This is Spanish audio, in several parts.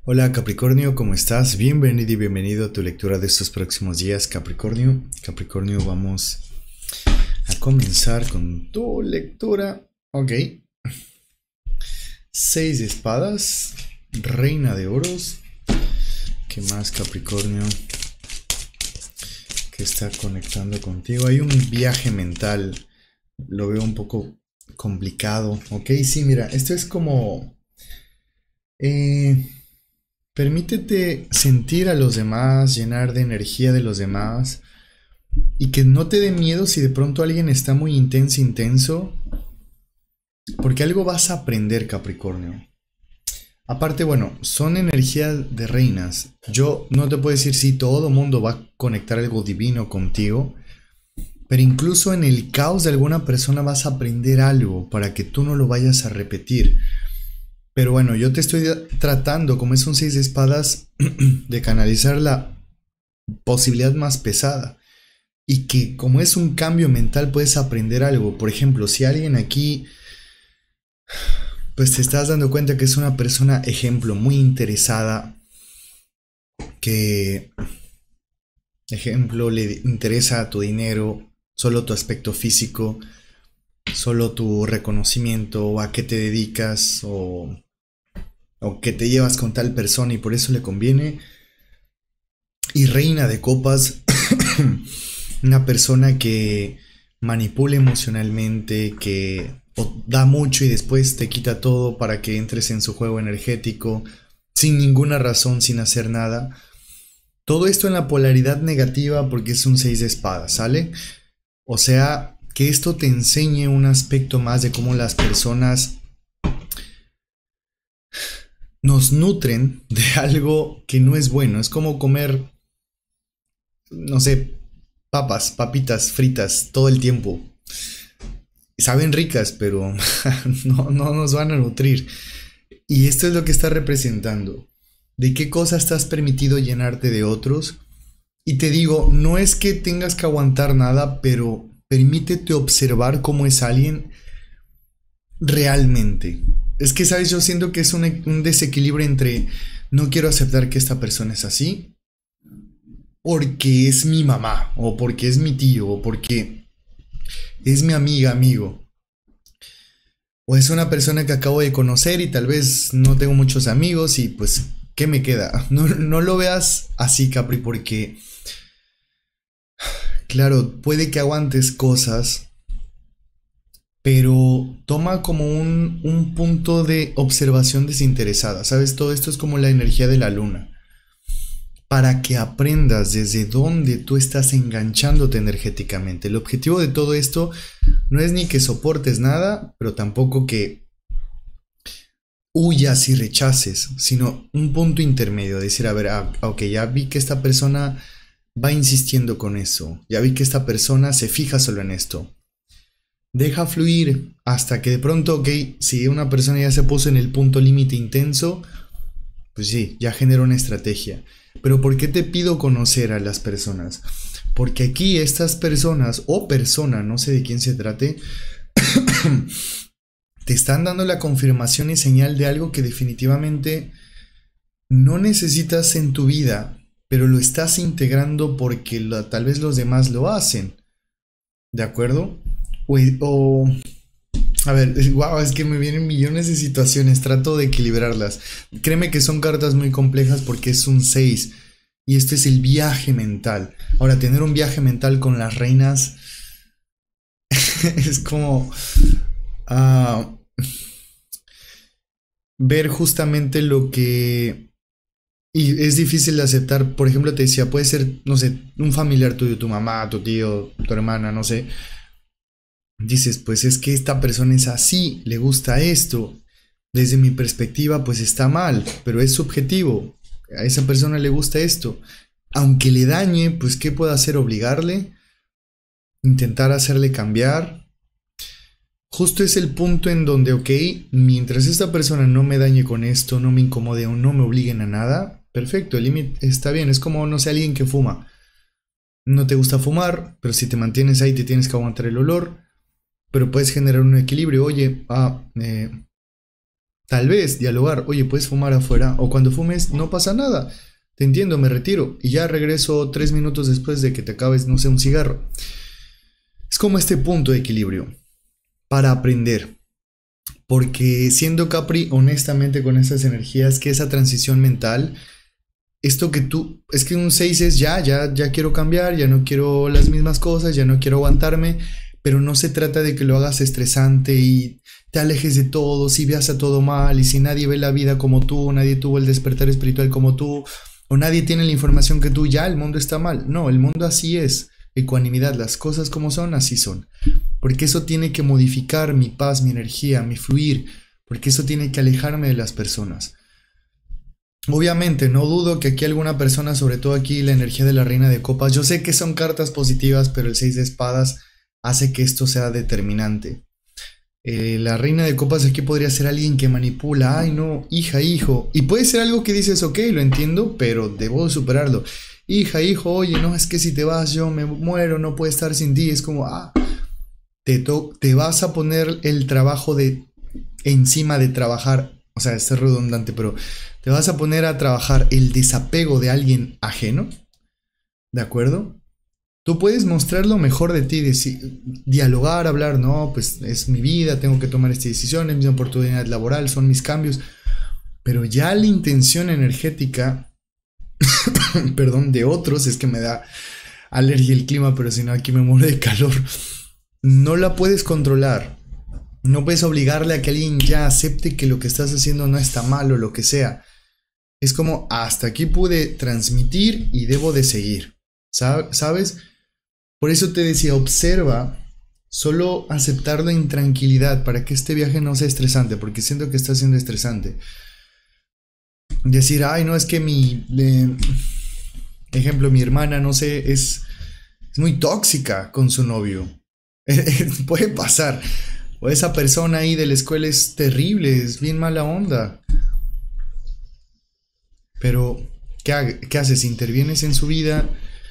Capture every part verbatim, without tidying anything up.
Hola Capricornio, ¿cómo estás? Bienvenido y bienvenido a tu lectura de estos próximos días, Capricornio. Capricornio, vamos a comenzar con tu lectura. Ok. Seis de espadas, reina de oros. ¿Qué más, Capricornio? ¿Qué está conectando contigo? Hay un viaje mental. Lo veo un poco complicado. Ok, sí, mira, esto es como... Eh... Permítete sentir a los demás, llenar de energía de los demás y que no te dé miedo si de pronto alguien está muy intenso, intenso, porque algo vas a aprender, Capricornio. Aparte, bueno, son energías de reinas. Yo no te puedo decir si todo mundo va a conectar algo divino contigo, pero incluso en el caos de alguna persona vas a aprender algo para que tú no lo vayas a repetir. Pero bueno, yo te estoy tratando, como es un seis de espadas, de canalizar la posibilidad más pesada. Y que como es un cambio mental puedes aprender algo. Por ejemplo, si alguien aquí, pues te estás dando cuenta que es una persona, ejemplo, muy interesada, que, ejemplo, le interesa tu dinero, solo tu aspecto físico, solo tu reconocimiento, o a qué te dedicas, o, o que te llevas con tal persona y por eso le conviene. Y reina de copas, una persona que manipula emocionalmente, que da mucho y después te quita todo para que entres en su juego energético, sin ninguna razón, sin hacer nada. Todo esto en la polaridad negativa porque es un seis de espadas, ¿sale? O sea, que esto te enseñe un aspecto más de cómo las personas nos nutren de algo que no es bueno. Es como comer, no sé, papas, papitas fritas todo el tiempo. Saben ricas, pero no, no nos van a nutrir. Y esto es lo que está representando. ¿De qué cosa estás permitido llenarte de otros? Y te digo, no es que tengas que aguantar nada, pero permítete observar cómo es alguien realmente. Es que, ¿sabes? Yo siento que es un, un desequilibrio entre no quiero aceptar que esta persona es así, porque es mi mamá, o porque es mi tío, o porque es mi amiga, amigo. O es una persona que acabo de conocer y tal vez no tengo muchos amigos y pues, ¿qué me queda? No, no lo veas así, Capri, porque, claro, puede que aguantes cosas, pero toma como un, un punto de observación desinteresada, ¿sabes? Todo esto es como la energía de la luna. Para que aprendas desde dónde tú estás enganchándote energéticamente. El objetivo de todo esto no es ni que soportes nada, pero tampoco que huyas y rechaces, sino un punto intermedio, decir, a ver, ah, ok, ya vi que esta persona va insistiendo con eso, ya vi que esta persona se fija solo en esto. Deja fluir hasta que de pronto, ok, si una persona ya se puso en el punto límite intenso, pues sí, ya genera una estrategia. Pero ¿por qué te pido conocer a las personas? Porque aquí estas personas o persona, no sé de quién se trate, te están dando la confirmación y señal de algo que definitivamente no necesitas en tu vida, pero lo estás integrando porque lo, tal vez los demás lo hacen. ¿De acuerdo? O, o a ver, wow, es que me vienen millones de situaciones, trato de equilibrarlas. Créeme que son cartas muy complejas porque es un seis y este es el viaje mental. Ahora, tener un viaje mental con las reinas es como uh, ver justamente lo que... Y es difícil de aceptar. Por ejemplo, te decía, puede ser, no sé, un familiar tuyo, tu mamá, tu tío, tu hermana, no sé. Dices, pues es que esta persona es así, le gusta esto. Desde mi perspectiva, pues está mal, pero es subjetivo. A esa persona le gusta esto. Aunque le dañe, pues ¿qué puedo hacer? ¿Obligarle? ¿Intentar hacerle cambiar? Justo es el punto en donde, ok, mientras esta persona no me dañe con esto, no me incomode o no me obliguen a nada, perfecto, el límite está bien. Es como, no sé, alguien que fuma. No te gusta fumar, pero si te mantienes ahí te tienes que aguantar el olor. Pero puedes generar un equilibrio. Oye, ah, eh, Tal vez dialogar, oye, puedes fumar afuera, o cuando fumes no pasa nada. Te entiendo, me retiro y ya regreso tres minutos después de que te acabes, no sé, un cigarro. Es como este punto de equilibrio para aprender. Porque siendo Capri, honestamente con esas energías, que esa transición mental, esto que tú, es que un seis es ya, ya, ya quiero cambiar, ya no quiero las mismas cosas, ya no quiero aguantarme, pero no se trata de que lo hagas estresante y te alejes de todo, si veas a todo mal y si nadie ve la vida como tú, nadie tuvo el despertar espiritual como tú, o nadie tiene la información que tú, ya el mundo está mal. No, el mundo así es, ecuanimidad, las cosas como son, así son. Porque eso tiene que modificar mi paz, mi energía, mi fluir, porque eso tiene que alejarme de las personas. Obviamente, no dudo que aquí alguna persona, sobre todo aquí la energía de la reina de copas, yo sé que son cartas positivas, pero el seis de espadas hace que esto sea determinante. Eh, la reina de copas aquí podría ser alguien que manipula, ay no, hija, hijo, y puede ser algo que dices, ok, lo entiendo, pero debo superarlo. Hija, hijo, oye, no, es que si te vas yo me muero, no puedo estar sin ti, es como, ah, te, to te vas a poner el trabajo de encima de trabajar, o sea, es redundante, pero te vas a poner a trabajar el desapego de alguien ajeno, ¿de acuerdo? Tú puedes mostrar lo mejor de ti, decir, dialogar, hablar, no, pues es mi vida, tengo que tomar esta decisión, es mi oportunidad laboral, son mis cambios, pero ya la intención energética, perdón, de otros, es que me da alergia el clima, pero si no aquí me muero de calor, no la puedes controlar, no puedes obligarle a que alguien ya acepte que lo que estás haciendo no está mal o lo que sea. Es como, hasta aquí pude transmitir y debo de seguir, ¿sabes? Por eso te decía, observa, solo aceptar la intranquilidad para que este viaje no sea estresante, porque siento que está siendo estresante. Decir, ay, no, es que mi, eh, ejemplo, mi hermana, no sé, es, es muy tóxica con su novio. Puede pasar. O esa persona ahí de la escuela es terrible, es bien mala onda. Pero, ¿qué, qué haces? ¿Intervienes en su vida?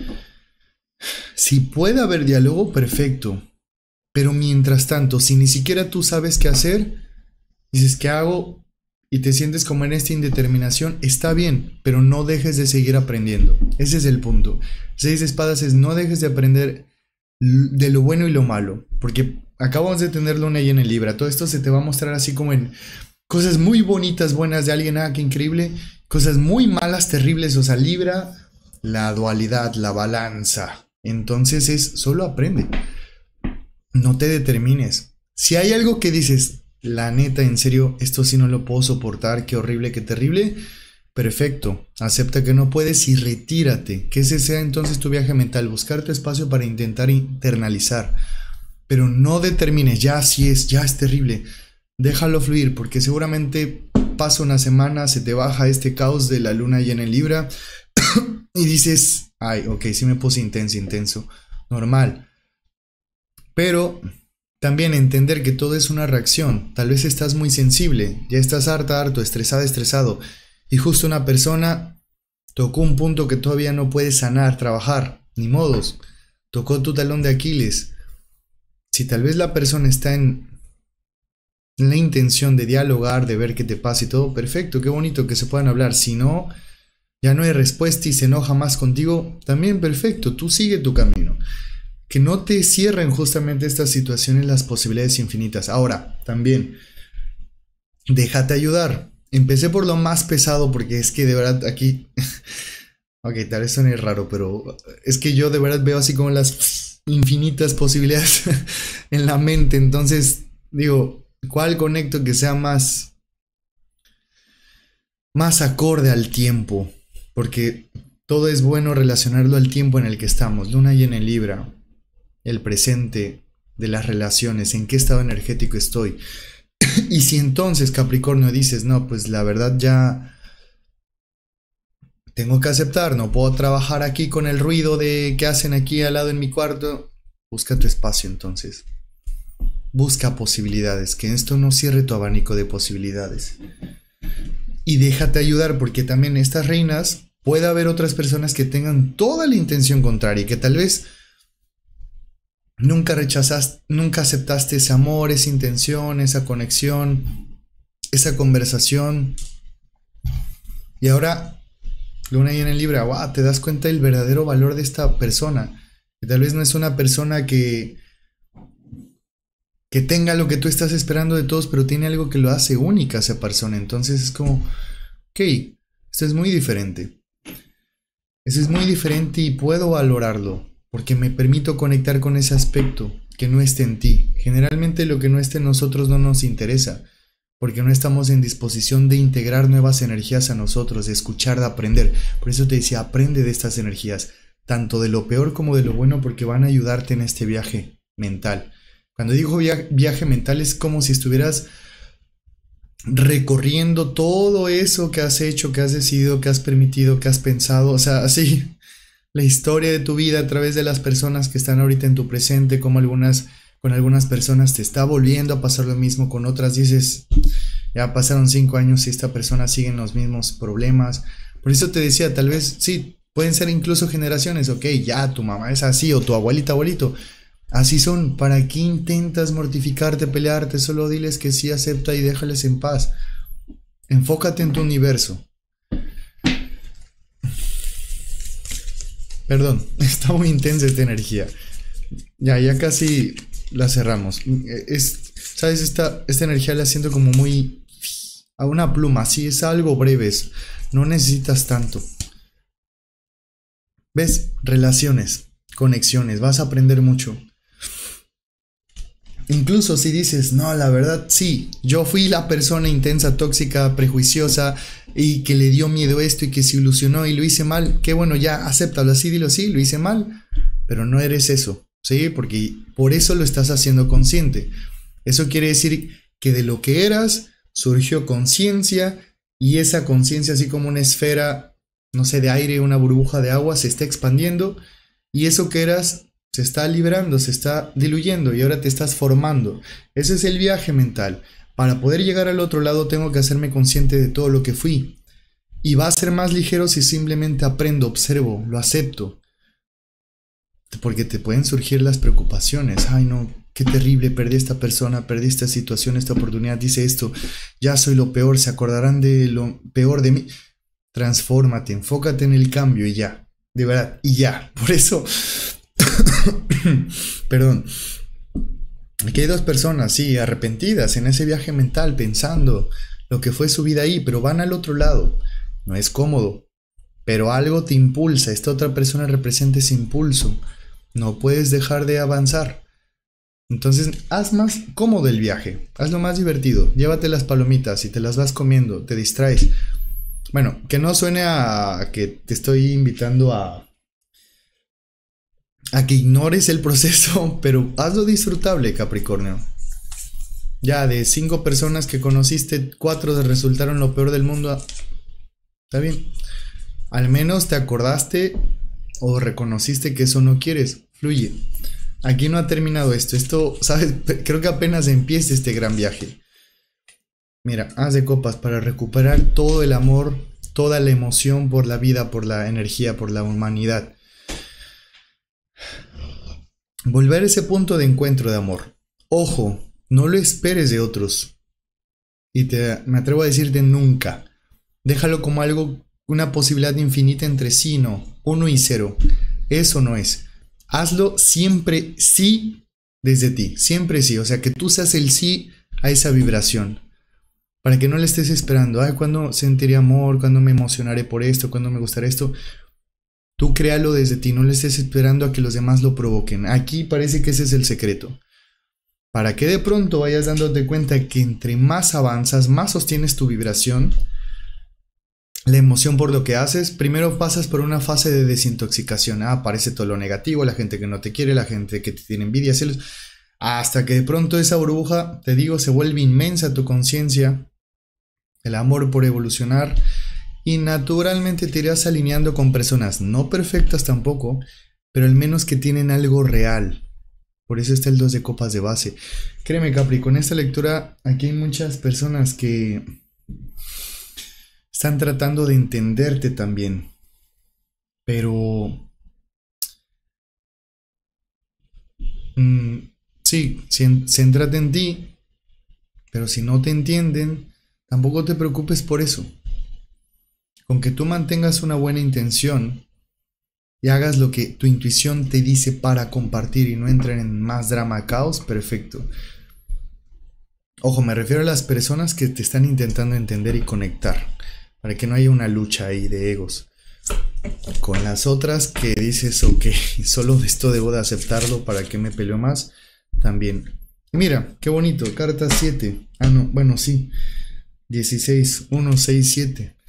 Si puede haber diálogo, perfecto. Pero mientras tanto, si ni siquiera tú sabes qué hacer, dices, ¿qué hago? Y te sientes como en esta indeterminación, está bien, pero no dejes de seguir aprendiendo. Ese es el punto. Seis de espadas es no dejes de aprender de lo bueno y lo malo. Porque acabamos de tener luna llena en Libra. Todo esto se te va a mostrar así como en cosas muy bonitas, buenas de alguien, ah, qué increíble. Cosas muy malas, terribles, o sea, Libra, la dualidad, la balanza. Entonces es, solo aprende. No te determines. Si hay algo que dices, la neta, en serio, esto sí no lo puedo soportar, qué horrible, qué terrible, perfecto. Acepta que no puedes y retírate. Que ese sea entonces tu viaje mental, buscar tu espacio para intentar internalizar. Pero no determines, ya así es, ya es terrible. Déjalo fluir, porque seguramente pasa una semana, se te baja este caos de la luna llena en Libra y dices, ay, ok, sí me puse intenso, intenso, normal. Pero también entender que todo es una reacción. Tal vez estás muy sensible, ya estás harta, harto, estresada, estresado, y justo una persona tocó un punto que todavía no puedes sanar, trabajar, ni modos, tocó tu talón de Aquiles. Si tal vez la persona está en la intención de dialogar, de ver qué te pasa y todo, perfecto, qué bonito que se puedan hablar. Si no, ya no hay respuesta y se enoja más contigo, también perfecto, tú sigue tu camino. Que no te cierren justamente estas situaciones las posibilidades infinitas. Ahora, también, déjate ayudar. Empecé por lo más pesado porque es que de verdad aquí... ok, tal vez suene raro, pero es que yo de verdad veo así como las infinitas posibilidades en la mente. Entonces, digo... ¿Cuál conecto que sea más, más acorde al tiempo? Porque todo es bueno relacionarlo al tiempo en el que estamos. Luna llena en Libra, el presente de las relaciones, en qué estado energético estoy. Y si entonces, Capricornio, dices, no, pues la verdad ya tengo que aceptar, no puedo trabajar aquí con el ruido de que hacen aquí al lado en mi cuarto, busca tu espacio entonces. Busca posibilidades, que esto no cierre tu abanico de posibilidades. Y déjate ayudar, porque también estas reinas, puede haber otras personas que tengan toda la intención contraria y que tal vez nunca rechazaste, nunca aceptaste ese amor, esa intención, esa conexión. esa conversación. Y ahora, Luna ahí en el Libra, wow, te das cuenta del verdadero valor de esta persona. Que tal vez no es una persona que, que tenga lo que tú estás esperando de todos, pero tiene algo que lo hace única a esa persona. Entonces es como, ok, esto es muy diferente. Eso es muy diferente y puedo valorarlo, porque me permito conectar con ese aspecto que no esté en ti. Generalmente lo que no esté en nosotros no nos interesa, porque no estamos en disposición de integrar nuevas energías a nosotros, de escuchar, de aprender. Por eso te decía, aprende de estas energías, tanto de lo peor como de lo bueno, porque van a ayudarte en este viaje mental. Cuando digo via- viaje mental es como si estuvieras recorriendo todo eso que has hecho, que has decidido, que has permitido, que has pensado, o sea, así, la historia de tu vida a través de las personas que están ahorita en tu presente, como algunas, con algunas personas te está volviendo a pasar lo mismo, con otras dices, ya pasaron cinco años y esta persona sigue en los mismos problemas. Por eso te decía, tal vez, sí, pueden ser incluso generaciones, ok, ya tu mamá es así, o tu abuelita, abuelito, así son. ¿Para qué intentas mortificarte, pelearte? Solo diles que sí, acepta y déjales en paz. Enfócate en tu universo. Perdón, está muy intensa esta energía. Ya, ya casi la cerramos. Es, ¿sabes? Esta, esta energía la siento como muy a una pluma. Sí, es algo breves. No necesitas tanto. ¿Ves? Relaciones, conexiones. Vas a aprender mucho. Incluso si dices, no, la verdad, sí, yo fui la persona intensa, tóxica, prejuiciosa y que le dio miedo esto y que se ilusionó y lo hice mal, qué bueno, ya, acéptalo así, dilo así, lo hice mal, pero no eres eso, ¿sí? Porque por eso lo estás haciendo consciente. Eso quiere decir que de lo que eras surgió conciencia y esa conciencia, así como una esfera, no sé, de aire, una burbuja de agua, se está expandiendo y eso que eras se está liberando, se está diluyendo y ahora te estás formando. Ese es el viaje mental. Para poder llegar al otro lado tengo que hacerme consciente de todo lo que fui. Y va a ser más ligero si simplemente aprendo, observo, lo acepto. Porque te pueden surgir las preocupaciones. Ay no, qué terrible, perdí a esta persona, perdí esta situación, esta oportunidad, dice esto, ya soy lo peor, se acordarán de lo peor de mí. Transfórmate, enfócate en el cambio y ya. De verdad, y ya. Por eso... Perdón. Aquí hay dos personas, sí, arrepentidas en ese viaje mental, pensando lo que fue su vida ahí, pero van al otro lado. No es cómodo, pero algo te impulsa. Esta otra persona representa ese impulso. No puedes dejar de avanzar. Entonces, haz más cómodo el viaje. Hazlo más divertido. Llévate las palomitas y te las vas comiendo, te distraes. Bueno, que no suene a que te estoy invitando a a que ignores el proceso, pero hazlo disfrutable, Capricornio. Ya de cinco personas que conociste, cuatro resultaron lo peor del mundo. Está bien. Al menos te acordaste o reconociste que eso no quieres. Fluye. Aquí no ha terminado esto. Esto, ¿sabes? Creo que apenas empieza este gran viaje. Mira, haz de copas para recuperar todo el amor, toda la emoción por la vida, por la energía, por la humanidad. Volver a ese punto de encuentro de amor. Ojo, no lo esperes de otros. Y te, me atrevo a decirte nunca. Déjalo como algo, una posibilidad infinita entre sí, no, uno y cero. Eso no es. Hazlo siempre sí desde ti, siempre sí. O sea, que tú seas el sí a esa vibración. Para que no le estés esperando, ay, ¿cuándo sentiré amor? ¿Cuándo me emocionaré por esto? ¿Cuándo me gustará esto? Tú créalo desde ti, no le estés esperando a que los demás lo provoquen. Aquí parece que ese es el secreto. Para que de pronto vayas dándote cuenta que entre más avanzas, más sostienes tu vibración, la emoción por lo que haces, primero pasas por una fase de desintoxicación. Ah, aparece todo lo negativo, la gente que no te quiere, la gente que te tiene envidia, celos, hasta que de pronto esa burbuja, te digo, se vuelve inmensa tu conciencia, el amor por evolucionar. Y naturalmente te irás alineando con personas no perfectas tampoco, pero al menos que tienen algo real. Por eso está el dos de copas de base. Créeme, Capri, con esta lectura aquí hay muchas personas que están tratando de entenderte también. Pero... Mmm, sí, céntrate en ti, pero si no te entienden, Tampoco te preocupes por eso. Con que tú mantengas una buena intención y hagas lo que tu intuición te dice para compartir y no entren en más drama, caos, perfecto. Ojo, me refiero a las personas que te están intentando entender y conectar, para que no haya una lucha ahí de egos. Con las otras que dices, ok, solo esto debo de aceptarlo, ¿para qué me peleo más? También. Mira, qué bonito, carta siete. Ah, no, bueno, sí. dieciséis, uno, seis, siete.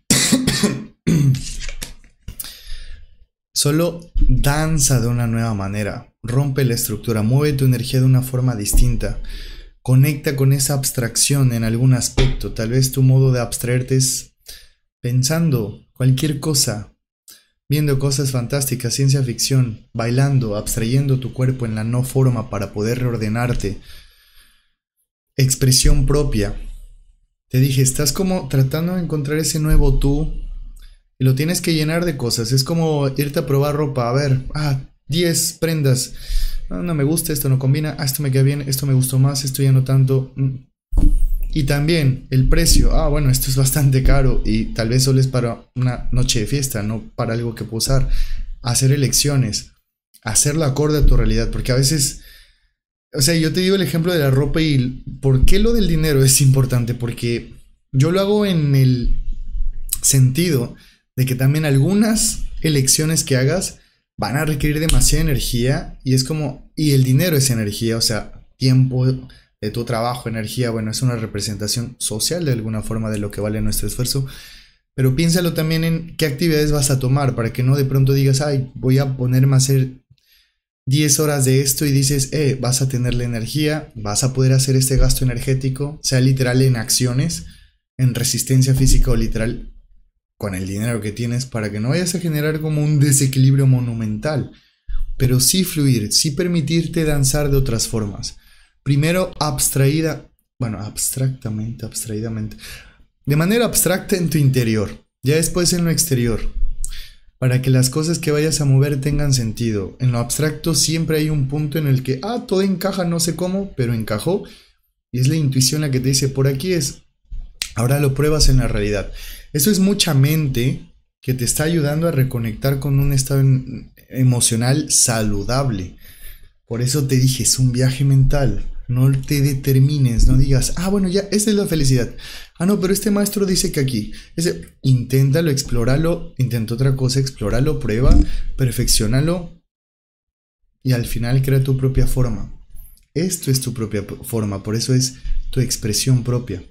Solo danza de una nueva manera, rompe la estructura, mueve tu energía de una forma distinta, conecta con esa abstracción en algún aspecto. Tal vez tu modo de abstraerte es pensando cualquier cosa, viendo cosas fantásticas, ciencia ficción, bailando, abstrayendo tu cuerpo en la no forma para poder reordenarte. Expresión propia. Te dije, estás como tratando de encontrar ese nuevo tú. Y lo tienes que llenar de cosas. Es como irte a probar ropa. A ver, ah, diez prendas. Ah, no me gusta, esto no combina. Ah, esto me queda bien, esto me gustó más, esto ya no tanto. Y también el precio. Ah, bueno, esto es bastante caro. Y tal vez solo es para una noche de fiesta, no para algo que puedo usar. Hacer elecciones. Hacerlo acorde a tu realidad. Porque a veces... O sea, yo te digo el ejemplo de la ropa y... ¿Por qué lo del dinero es importante? Porque yo lo hago en el sentido... de que también algunas elecciones que hagas van a requerir demasiada energía y es como, y el dinero es energía, o sea, tiempo de tu trabajo, energía, bueno, es una representación social de alguna forma de lo que vale nuestro esfuerzo, pero piénsalo también en qué actividades vas a tomar para que no de pronto digas, ay, voy a ponerme a hacer diez horas de esto y dices, eh, vas a tener la energía, vas a poder hacer este gasto energético, sea literal en acciones, en resistencia física o literal con el dinero que tienes para que no vayas a generar como un desequilibrio monumental, pero sí fluir, sí permitirte danzar de otras formas. Primero abstraída, bueno, abstractamente, abstraídamente, de manera abstracta en tu interior, ya después en lo exterior, para que las cosas que vayas a mover tengan sentido. En lo abstracto siempre hay un punto en el que, ah, todo encaja, no sé cómo, pero encajó, y es la intuición la que te dice, por aquí es, ahora lo pruebas en la realidad. Eso es mucha mente que te está ayudando a reconectar con un estado emocional saludable. Por eso te dije, es un viaje mental. No te determines, no digas, ah, bueno, ya, esta es la felicidad. Ah, no, pero este maestro dice que aquí. Ese, inténtalo, explóralo, intenta otra cosa, explóralo, prueba, perfeccionalo y al final crea tu propia forma. Esto es tu propia forma, por eso es tu expresión propia.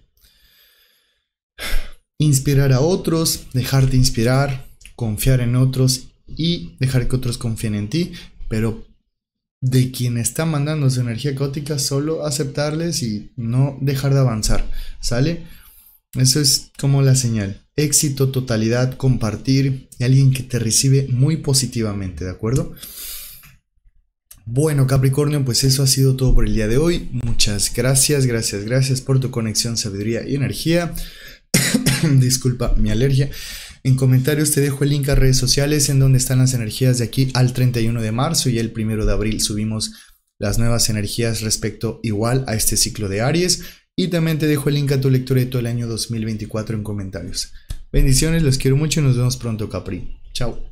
Inspirar a otros, dejarte inspirar, confiar en otros y dejar que otros confíen en ti, pero de quien está mandando su energía caótica, solo aceptarles y no dejar de avanzar, ¿sale? Eso es como la señal. Éxito, totalidad, compartir y alguien que te recibe muy positivamente, ¿de acuerdo? Bueno, Capricornio, pues eso ha sido todo por el día de hoy. Muchas gracias, gracias, gracias por tu conexión, sabiduría y energía. Disculpa mi alergia. En comentarios te dejo el link a redes sociales en donde están las energías de aquí al treinta y uno de marzo y el primero de abril subimos las nuevas energías respecto igual a este ciclo de Aries y también te dejo el link a tu lectura de todo el año dos mil veinticuatro en comentarios. Bendiciones, los quiero mucho y nos vemos pronto, Capri. Chao.